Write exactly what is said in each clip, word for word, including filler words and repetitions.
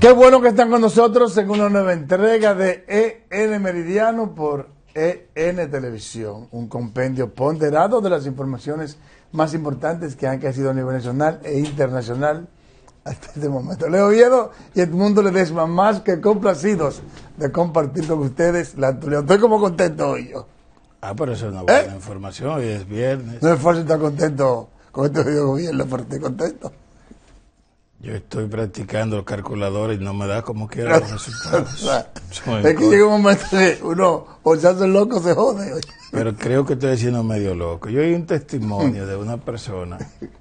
Qué bueno que están con nosotros en una nueva entrega de E N Meridiano por E N Televisión, un compendio ponderado de las informaciones más importantes que han crecido a nivel nacional e internacional hasta este momento. Leo Oviedo y Edmundo Ledesma, más que complacidos de compartir con ustedes la actualidad. Estoy como contento hoy yo. Ah, pero eso es una buena ¿Eh? información, hoy es viernes. No es fácil estar contento con este video gobierno, pero estoy contento. Yo estoy practicando los calculadores y no me da como quiera los resultados. Es que llega un momento que uno, o se hace loco, se jode. Pero creo que estoy siendo medio loco. Yo oí un testimonio de una persona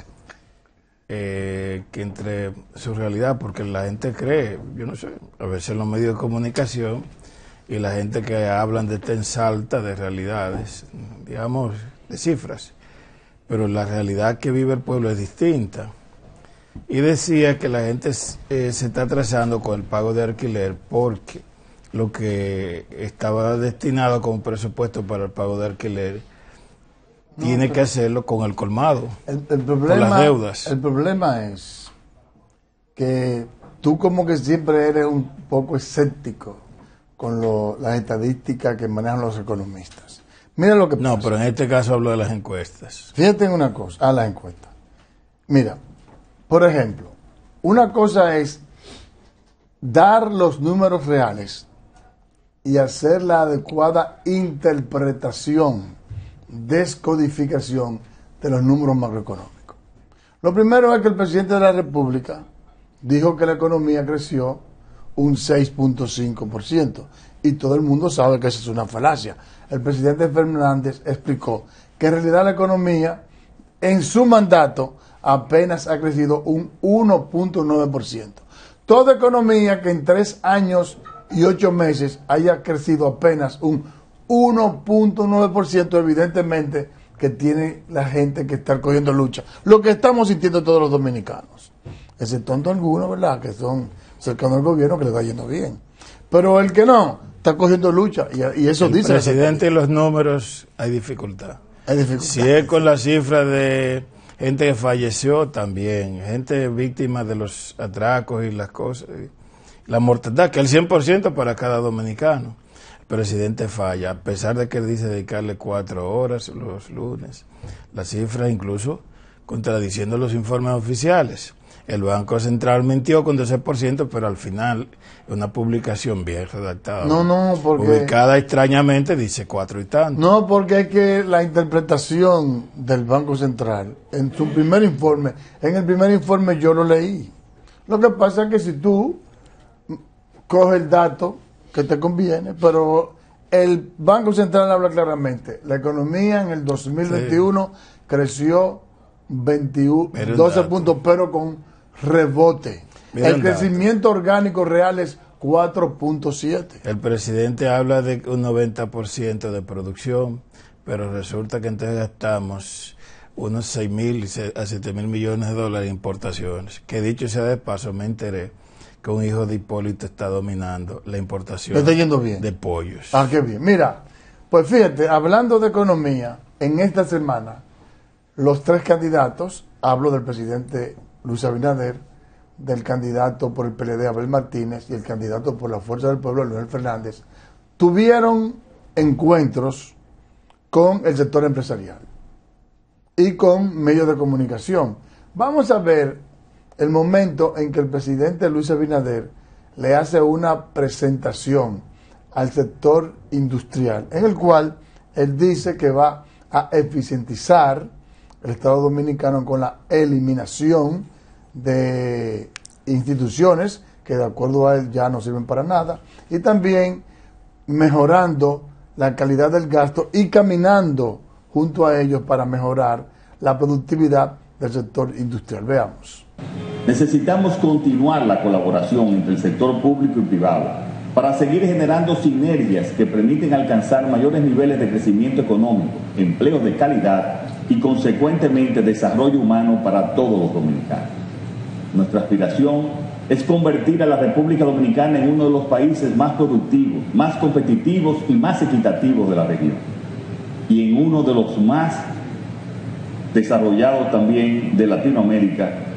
eh, que entre su realidad, porque la gente cree, yo no sé, a veces los medios de comunicación y la gente que hablan de esta ensalta de realidades, digamos, de cifras, pero la realidad que vive el pueblo es distinta. Y decía que la gente eh, se está atrasando con el pago de alquiler porque lo que estaba destinado como presupuesto para el pago de alquiler no, tiene que hacerlo con el colmado, el, el problema, con las deudas. El problema es que tú como que siempre eres un poco escéptico con lo, las estadísticas que manejan los economistas. Mira lo que pasa. No, pero en este caso hablo de las encuestas. Fíjate en una cosa, a las encuestas. Mira, por ejemplo, una cosa es dar los números reales y hacer la adecuada interpretación, descodificación de los números macroeconómicos. Lo primero es que el presidente de la República dijo que la economía creció un seis punto cinco por ciento y todo el mundo sabe que eso es una falacia. El presidente Fernández explicó que en realidad la economía en su mandato apenas ha crecido un uno punto nueve por ciento. Toda economía que en tres años y ocho meses haya crecido apenas un uno punto nueve por ciento, evidentemente que tiene la gente que está cogiendo lucha. Lo que estamos sintiendo todos los dominicanos, excepto algunos, ¿verdad?, que son cercanos al gobierno, que le está yendo bien. Pero el que no, está cogiendo lucha, y, y eso el dice... El presidente y los números, hay dificultad. Hay dificultad. Si es con la cifra de gente que falleció, también, gente víctima de los atracos y las cosas, la mortandad, que es el cien por ciento para cada dominicano. El presidente falla, a pesar de que él dice dedicarle cuatro horas los lunes. La cifra incluso contradiciendo los informes oficiales. El Banco Central mintió con doce por ciento, pero al final es una publicación bien redactada. No, no, porque... ubicada extrañamente dice cuatro y tanto. No, porque es que la interpretación del Banco Central, en su primer informe, en el primer informe yo lo leí. Lo que pasa es que si tú coges el dato que te conviene, pero el Banco Central habla claramente, la economía en el dos mil veintiuno sí. creció veintiuno, doce puntos, pero con rebote. Mira el crecimiento dato. orgánico real es cuatro punto siete. El presidente habla de un noventa por ciento de producción, pero resulta que entonces gastamos unos seis mil a siete mil millones de dólares en importaciones. Que dicho sea de paso, me enteré que un hijo de Hipólito está dominando la importación está yendo bien. de pollos. Ah, qué bien. Mira, pues fíjate, hablando de economía, en esta semana, los tres candidatos, hablo del presidente Luis Abinader, del candidato por el P L D Abel Martínez y el candidato por la Fuerza del Pueblo Leonel Fernández, tuvieron encuentros con el sector empresarial y con medios de comunicación. Vamos a ver el momento en que el presidente Luis Abinader le hace una presentación al sector industrial, en el cual él dice que va a eficientizar el Estado Dominicano con la eliminación de instituciones que de acuerdo a él ya no sirven para nada, y también mejorando la calidad del gasto y caminando junto a ellos para mejorar la productividad del sector industrial. Veamos. Necesitamos continuar la colaboración entre el sector público y privado para seguir generando sinergias que permiten alcanzar mayores niveles de crecimiento económico, empleos de calidad y consecuentemente desarrollo humano para todos los dominicanos. Nuestra aspiración es convertir a la República Dominicana en uno de los países más productivos, más competitivos y más equitativos de la región, y en uno de los más desarrollados también de Latinoamérica,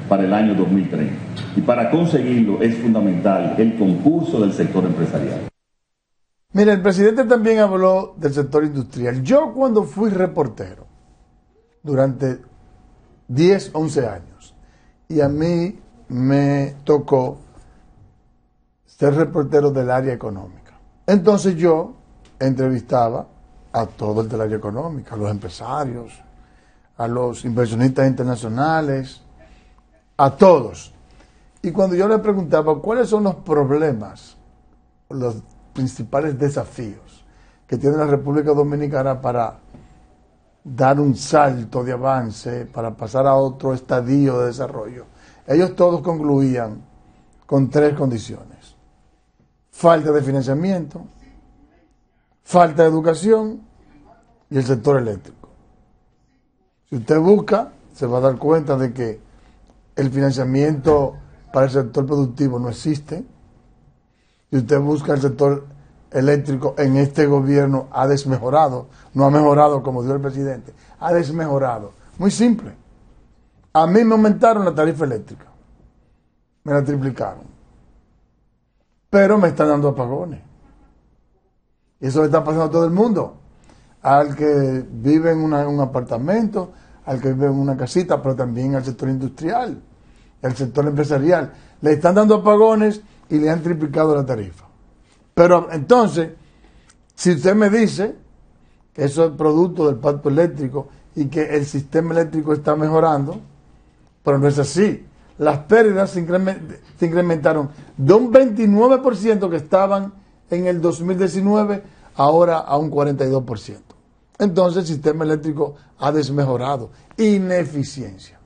para el año dos mil treinta. Y para conseguirlo es fundamental el concurso del sector empresarial. Mira, el presidente también habló del sector industrial. Yo cuando fui reportero, durante diez, once años, y a mí me tocó ser reportero del área económica. Entonces yo entrevistaba a todo el del área económica, a los empresarios, a los inversionistas internacionales, a todos. Y cuando yo les preguntaba cuáles son los problemas, los principales desafíos que tiene la República Dominicana para dar un salto de avance, para pasar a otro estadio de desarrollo, ellos todos concluían con tres condiciones: falta de financiamiento, falta de educación y el sector eléctrico. Si usted busca, se va a dar cuenta de que el financiamiento para el sector productivo no existe. Si usted busca el sector eléctrico, en este gobierno ha desmejorado, no ha mejorado como dijo el presidente, ha desmejorado. Muy simple. A mí me aumentaron la tarifa eléctrica, me la triplicaron, pero me están dando apagones. Y eso le está pasando a todo el mundo, al que vive en una, un apartamento, al que vive en una casita, pero también al sector industrial, al sector empresarial. Le están dando apagones y le han triplicado la tarifa. Pero entonces, si usted me dice que eso es producto del pacto eléctrico y que el sistema eléctrico está mejorando, pero no es así. Las pérdidas se, increment, se incrementaron de un veintinueve por ciento que estaban en el dos mil diecinueve, ahora a un cuarenta y dos por ciento. Entonces el sistema eléctrico ha desmejorado. Ineficiencia.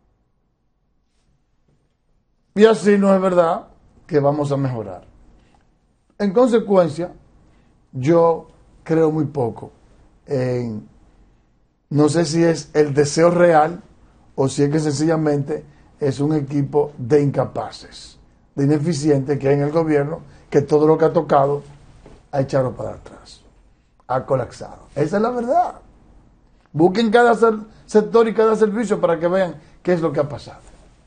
Y así no es verdad que vamos a mejorar. En consecuencia, yo creo muy poco en, no sé si es el deseo real o si es que sencillamente es un equipo de incapaces, de ineficientes que hay en el gobierno, que todo lo que ha tocado ha echado para atrás, ha colapsado. Esa es la verdad. Busquen cada sector y cada servicio para que vean qué es lo que ha pasado.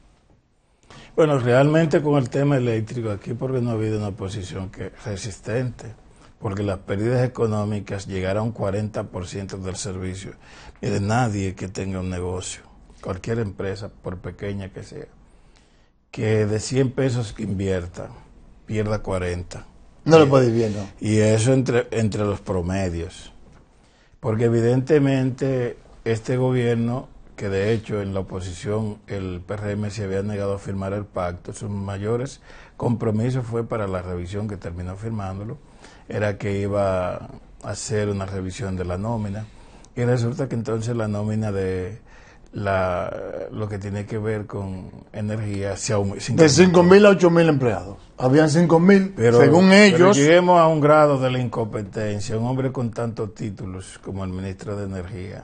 Bueno, realmente con el tema eléctrico aquí, porque no ha habido una posición que resistente, porque las pérdidas económicas llegaron a un cuarenta por ciento del servicio. Mire, nadie que tenga un negocio, cualquier empresa, por pequeña que sea, que de cien pesos que invierta, pierda cuarenta. No lo puede ir viendo. Y eso entre, entre los promedios. Porque evidentemente este gobierno, que de hecho en la oposición el P R M se había negado a firmar el pacto, sus mayores compromisos fue para la revisión, que terminó firmándolo, era que iba a hacer una revisión de la nómina, y resulta que entonces la nómina de la lo que tiene que ver con energía se aumentó. De cinco mil a ocho mil empleados. Habían cinco mil, según ellos. Pero lleguemos a un grado de la incompetencia. Un hombre con tantos títulos como el ministro de Energía.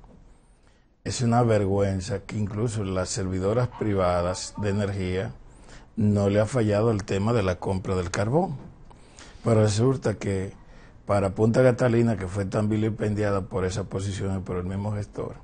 Es una vergüenza que incluso las servidoras privadas de energía no le ha fallado el tema de la compra del carbón. Pero resulta que para Punta Catalina, que fue tan vilipendiada por esa posición y por el mismo gestor,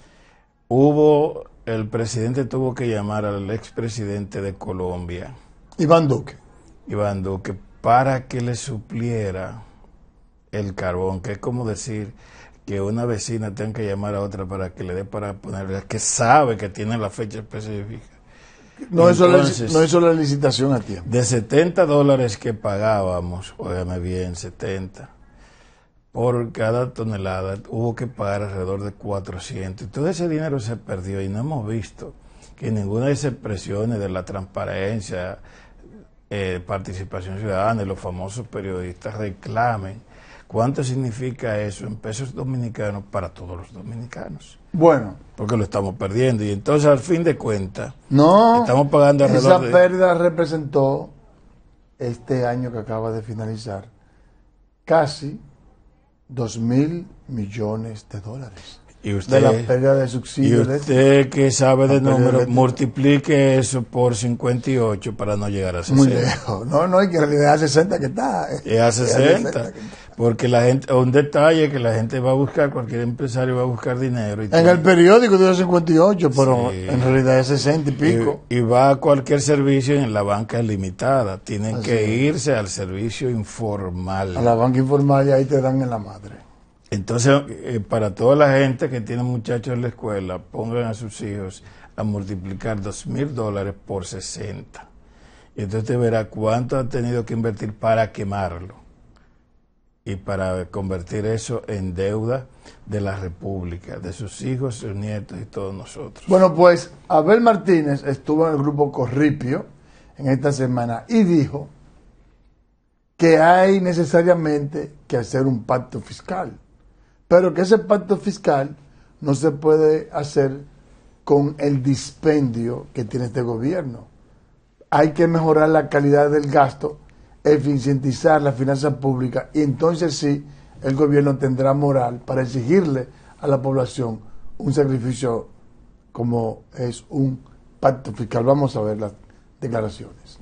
hubo, el presidente tuvo que llamar al expresidente de Colombia, Iván Duque. Iván Duque, para que le supliera el carbón, que es como decir que una vecina tenga que llamar a otra para que le dé para ponerle, que sabe que tiene la fecha específica. No, Entonces, hizo la, no hizo la licitación a tiempo. De setenta dólares que pagábamos, óigame bien, setenta, por cada tonelada, hubo que pagar alrededor de cuatrocientos. Y todo ese dinero se perdió y no hemos visto que ninguna de esas expresiones de la transparencia, eh, participación ciudadana y los famosos periodistas reclamen cuánto significa eso en pesos dominicanos para todos los dominicanos. Bueno. Porque lo estamos perdiendo. Y entonces, al fin de cuentas, no, estamos pagando alrededor esa de... pérdida representó este año que acaba de finalizar casi dos mil millones de dólares. Y usted, de la pérdida de subsidios. Y usted que sabe de números, de... multiplique eso por cincuenta y ocho para no llegar a sesenta. Muy lejos. No, no, y que en realidad es a sesenta que está. Es a sesenta. Porque la gente, un detalle que la gente va a buscar, cualquier empresario va a buscar dinero. Y en tiene, el periódico dice cincuenta y ocho, pero sí, en realidad es sesenta y pico. Y, y va a cualquier servicio y en la banca es limitada. Tienen Así que es. irse al servicio informal. A la banca informal y ahí te dan en la madre. Entonces, eh, para toda la gente que tiene muchachos en la escuela, pongan a sus hijos a multiplicar dos mil dólares por sesenta. Y entonces te verá cuánto han tenido que invertir para quemarlo y para convertir eso en deuda de la República, de sus hijos, sus nietos y todos nosotros. Bueno, pues Abel Martínez estuvo en el grupo Corripio en esta semana y dijo que hay necesariamente que hacer un pacto fiscal. Pero que ese pacto fiscal no se puede hacer con el dispendio que tiene este gobierno. Hay que mejorar la calidad del gasto, eficientizar la finanza pública y entonces sí, el gobierno tendrá moral para exigirle a la población un sacrificio como es un pacto fiscal. Vamos a ver las declaraciones.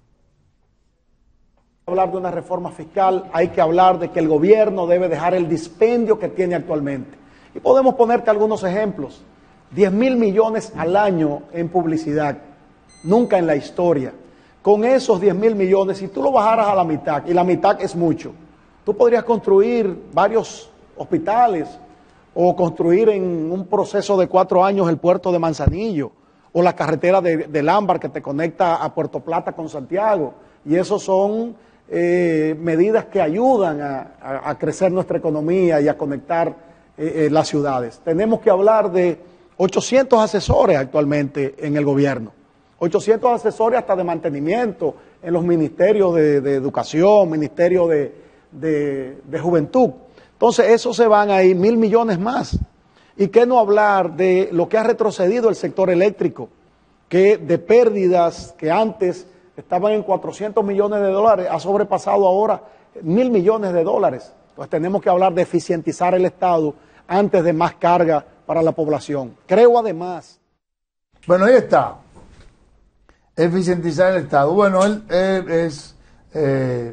Hablar de una reforma fiscal, hay que hablar de que el gobierno debe dejar el dispendio que tiene actualmente. Y podemos ponerte algunos ejemplos. diez mil millones al año en publicidad, nunca en la historia. Con esos diez mil millones, si tú lo bajaras a la mitad, y la mitad es mucho, tú podrías construir varios hospitales o construir en un proceso de cuatro años el puerto de Manzanillo o la carretera de, del Ámbar que te conecta a Puerto Plata con Santiago. Y esos son Eh, medidas que ayudan a, a, a crecer nuestra economía y a conectar eh, eh, las ciudades. Tenemos que hablar de ochocientos asesores actualmente en el gobierno, ochocientos asesores hasta de mantenimiento en los ministerios de, de educación, ministerio de, de, de juventud. Entonces, esos se van a ir mil millones más. ¿Y qué no hablar de lo que ha retrocedido el sector eléctrico? Que de pérdidas que antes estaban en cuatrocientos millones de dólares, ha sobrepasado ahora mil millones de dólares. Entonces tenemos que hablar de eficientizar el Estado antes de más carga para la población. Creo además... Bueno, ahí está. Eficientizar el Estado. Bueno, él, él es... Eh,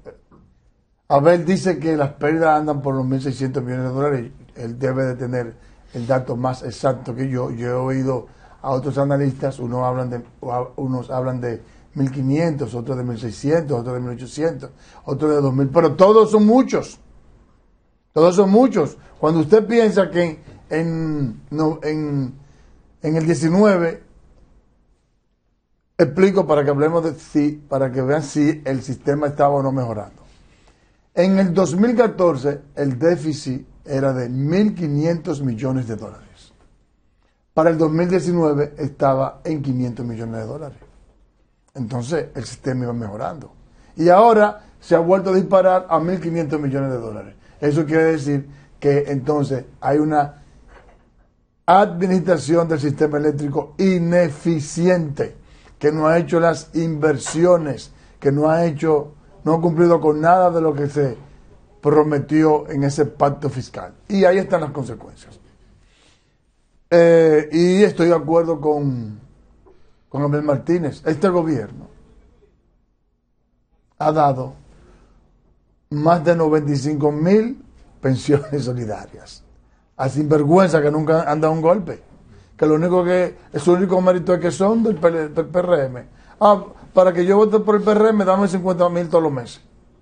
Abel dice que las pérdidas andan por los mil seiscientos millones de dólares. Él debe de tener el dato más exacto que yo. Yo he oído a otros analistas, unos hablan de, unos hablan de mil quinientos, otros de mil seiscientos, otros de mil ochocientos, otros de dos mil, pero todos son muchos, todos son muchos. Cuando usted piensa que en, no, en, en el diecinueve, explico para que hablemos de si, para que vean si el sistema estaba o no mejorando. En el dos mil catorce, el déficit era de mil quinientos millones de dólares. Para el dos mil diecinueve estaba en quinientos millones de dólares. Entonces el sistema iba mejorando. Y ahora se ha vuelto a disparar a mil quinientos millones de dólares. Eso quiere decir que entonces hay una administración del sistema eléctrico ineficiente, que no ha hecho las inversiones, que no ha hecho, no ha cumplido con nada de lo que se prometió en ese pacto fiscal. Y ahí están las consecuencias. Eh, y estoy de acuerdo con con Abel Martínez. Este gobierno ha dado más de noventa y cinco mil pensiones solidarias a sinvergüenza que nunca han dado un golpe, que lo único que es el único mérito es que son del, del P R M. Ah, para que yo vote por el P R M dame cincuenta mil todos los meses.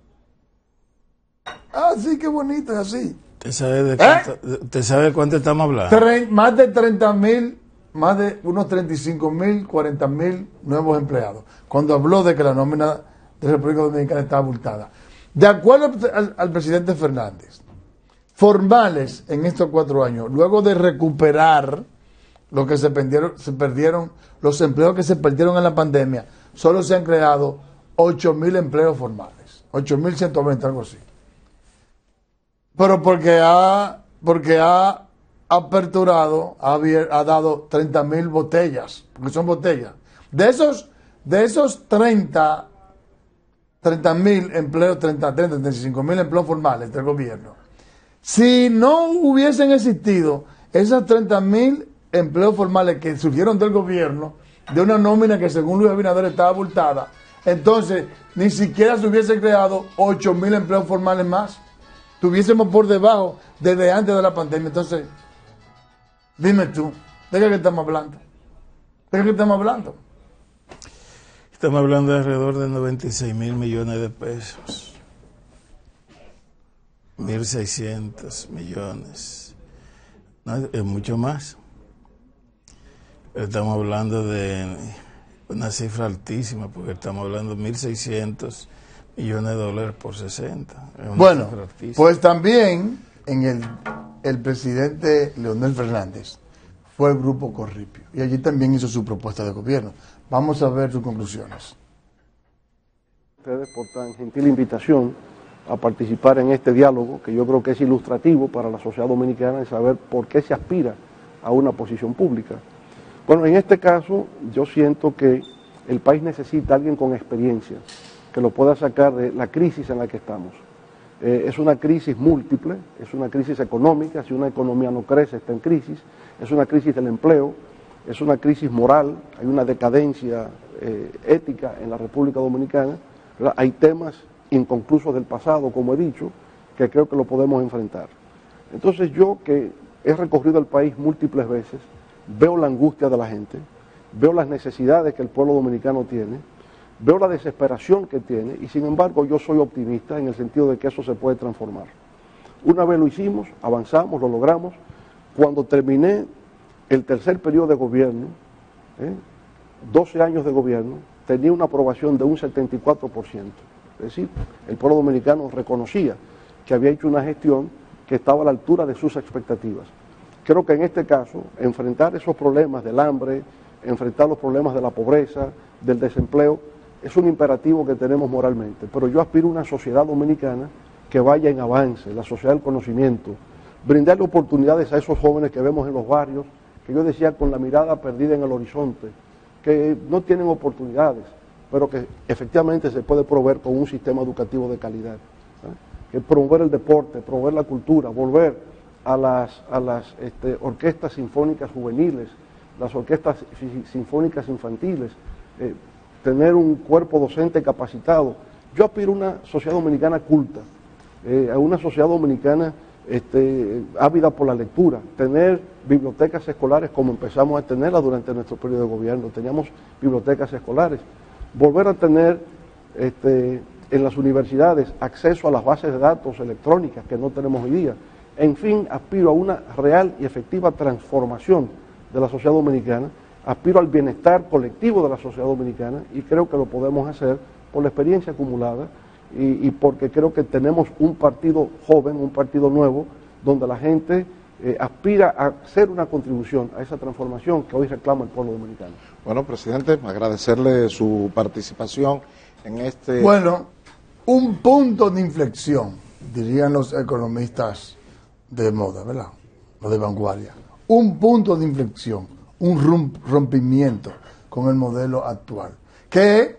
Ah, sí, qué bonito, es así. ¿Usted sabe de ¿Eh? cuánto, ¿usted sabe de cuánto estamos hablando? Tre- más de treinta mil, más de unos treinta y cinco mil, cuarenta mil nuevos empleados. Cuando habló de que la nómina de República Dominicana estaba abultada. De acuerdo al, al presidente Fernández, formales en estos cuatro años, luego de recuperar lo que se perdieron, se perdieron, los empleos que se perdieron en la pandemia, solo se han creado ocho mil empleos formales, ocho mil ciento veinte, algo así. Pero porque ha, porque ha aperturado, ha, ha dado treinta mil botellas, porque son botellas. De esos, de esos treinta mil empleos, treinta, treinta, treinta y cinco mil empleos formales del gobierno, si no hubiesen existido Esas treinta mil empleos formales que surgieron del gobierno, de una nómina que según Luis Abinader estaba abultada, entonces ni siquiera se hubiese creado ocho mil empleos formales más. Tuviésemos por debajo desde antes de la pandemia. Entonces, dime tú, ¿de qué estamos hablando? ¿De qué estamos hablando? Estamos hablando de alrededor de noventa y seis mil millones de pesos. mil seiscientos millones. No, es mucho más. Estamos hablando de una cifra altísima, porque estamos hablando de mil seiscientos millones de dólares por sesenta. Bueno, pues también en el, el presidente Leonel Fernández fue el Grupo Corripio, y allí también hizo su propuesta de gobierno. Vamos a ver sus conclusiones. Ustedes por tan gentil invitación a participar en este diálogo, que yo creo que es ilustrativo para la sociedad dominicana de saber por qué se aspira a una posición pública. Bueno, en este caso yo siento que el país necesita a alguien con experiencia que lo pueda sacar de la crisis en la que estamos. Eh, es una crisis múltiple, es una crisis económica, si una economía no crece está en crisis, es una crisis del empleo, es una crisis moral, hay una decadencia eh, ética en la República Dominicana, ¿verdad? Hay temas inconclusos del pasado, como he dicho, que creo que lo podemos enfrentar. Entonces yo, que he recorrido el país múltiples veces, veo la angustia de la gente, veo las necesidades que el pueblo dominicano tiene, veo la desesperación que tiene, y sin embargo yo soy optimista en el sentido de que eso se puede transformar. Una vez lo hicimos, avanzamos, lo logramos. Cuando terminé el tercer periodo de gobierno, ¿eh? doce años de gobierno, tenía una aprobación de un setenta y cuatro por ciento. Es decir, el pueblo dominicano reconocía que había hecho una gestión que estaba a la altura de sus expectativas. Creo que en este caso, enfrentar esos problemas del hambre, enfrentar los problemas de la pobreza, del desempleo, es un imperativo que tenemos moralmente. Pero yo aspiro a una sociedad dominicana que vaya en avance, la sociedad del conocimiento, brindarle oportunidades a esos jóvenes que vemos en los barrios, que yo decía con la mirada perdida en el horizonte, que no tienen oportunidades, pero que efectivamente se puede proveer con un sistema educativo de calidad. ¿eh? Que promover el deporte, promover la cultura, volver a las, a las este, orquestas sinfónicas juveniles, las orquestas sinfónicas infantiles, eh, tener un cuerpo docente capacitado. Yo aspiro a una sociedad dominicana culta, eh, a una sociedad dominicana este, ávida por la lectura, tener bibliotecas escolares como empezamos a tenerlas durante nuestro periodo de gobierno, teníamos bibliotecas escolares, volver a tener este, en las universidades acceso a las bases de datos electrónicas que no tenemos hoy día. En fin, aspiro a una real y efectiva transformación de la sociedad dominicana, aspiro al bienestar colectivo de la sociedad dominicana, y creo que lo podemos hacer por la experiencia acumulada y, y porque creo que tenemos un partido joven, un partido nuevo, donde la gente eh, aspira a hacer una contribución a esa transformación que hoy reclama el pueblo dominicano. Bueno, presidente, agradecerle su participación en este... Bueno, un punto de inflexión, dirían los economistas de moda, ¿verdad? Los de vanguardia. Un punto de inflexión, un rompimiento con el modelo actual. Que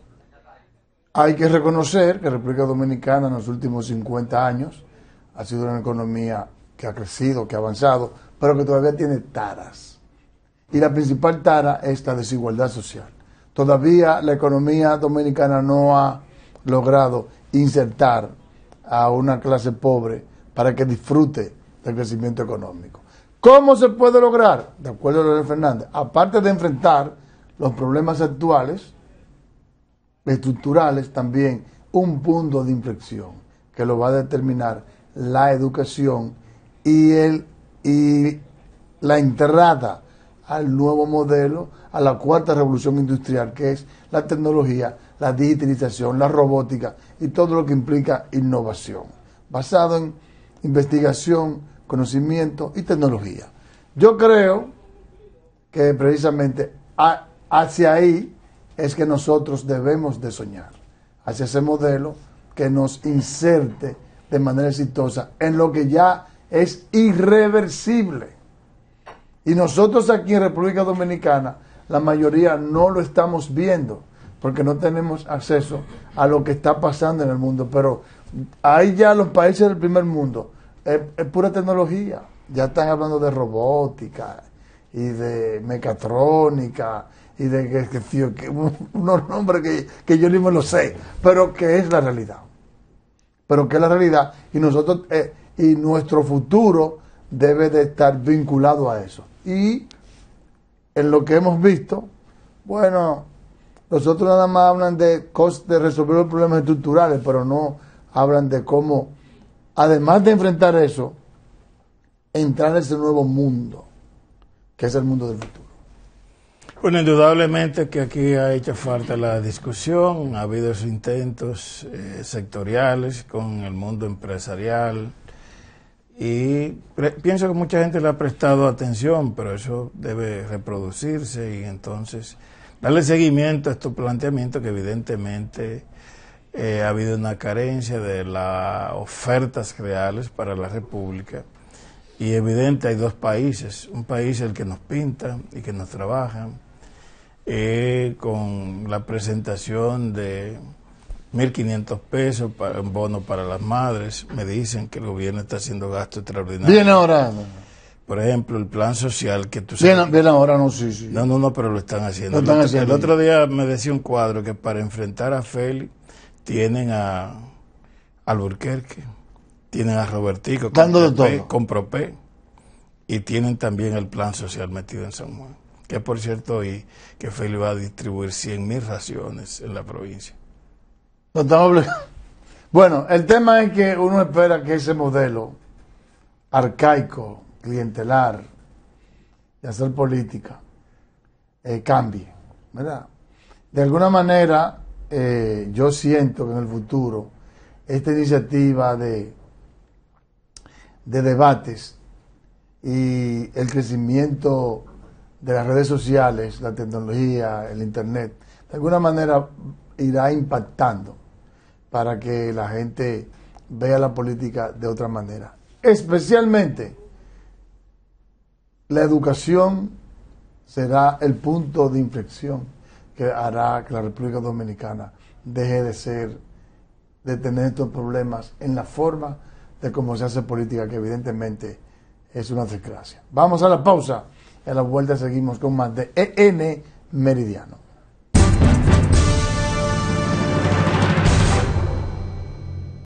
hay que reconocer que la República Dominicana en los últimos cincuenta años ha sido una economía que ha crecido, que ha avanzado, pero que todavía tiene taras. Y la principal tara es la desigualdad social. Todavía la economía dominicana no ha logrado insertar a una clase pobre para que disfrute del crecimiento económico. ¿Cómo se puede lograr? De acuerdo a Leonel Fernández, aparte de enfrentar los problemas actuales, estructurales, también un punto de inflexión que lo va a determinar la educación y, el, y la entrada al nuevo modelo, a la cuarta revolución industrial, que es la tecnología, la digitalización, la robótica y todo lo que implica innovación, basado en investigación, conocimiento y tecnología. Yo creo que precisamente a, hacia ahí es que nosotros debemos de soñar, hacia ese modelo que nos inserte de manera exitosa en lo que ya es irreversible. Y nosotros aquí en República Dominicana, la mayoría no lo estamos viendo, porque no tenemos acceso a lo que está pasando en el mundo. Pero ahí ya los países del primer mundo, es, es pura tecnología. ya están hablando de robótica y de mecatrónica y de que, que, tío, que unos nombres que, que yo ni me lo sé, pero que es la realidad. Pero que es la realidad y nosotros eh, y nuestro futuro debe de estar vinculado a eso. Y en lo que hemos visto, bueno, nosotros nada más hablan de, de resolver los problemas estructurales, pero no hablan de cómo, además de enfrentar eso, entrar en ese nuevo mundo, que es el mundo del futuro. Bueno, indudablemente que aquí ha hecho falta la discusión, ha habido esos intentos eh, sectoriales con el mundo empresarial y pre- pienso que mucha gente le ha prestado atención, pero eso debe reproducirse y entonces darle seguimiento a estos planteamientos que evidentemente eh, ha habido una carencia de las ofertas reales para la República. Y evidente hay dos países, un país el que nos pinta y que nos trabaja, eh, con la presentación de mil quinientos pesos para un bono para las madres. Me dicen que el gobierno está haciendo gasto extraordinario. Bien ahora. Por ejemplo, el plan social que tú sabes. Bien, bien ahora, no, sí, sí. No, no, no, pero lo están haciendo. Lo están el, haciendo. El otro día me decía un cuadro que para enfrentar a Félix tienen a Alburquerque, tienen a Robertico con, dando de Propé, todo. con Propé y tienen también el plan social metido en San Juan. Que por cierto, y que Félix va a distribuir cien mil raciones en la provincia. No estamos oblig- Bueno, el tema es que uno espera que ese modelo arcaico, clientelar, de hacer política, eh, cambie, ¿verdad? De alguna manera, eh, yo siento que en el futuro, esta iniciativa de, de debates y el crecimiento de las redes sociales, la tecnología, el internet, de alguna manera irá impactando para que la gente vea la política de otra manera. Especialmente la educación será el punto de inflexión que hará que la República Dominicana deje de ser, de tener estos problemas en la forma de cómo se hace política, que evidentemente es una desgracia. Vamos a la pausa y a la vuelta seguimos con más de E N Meridiano.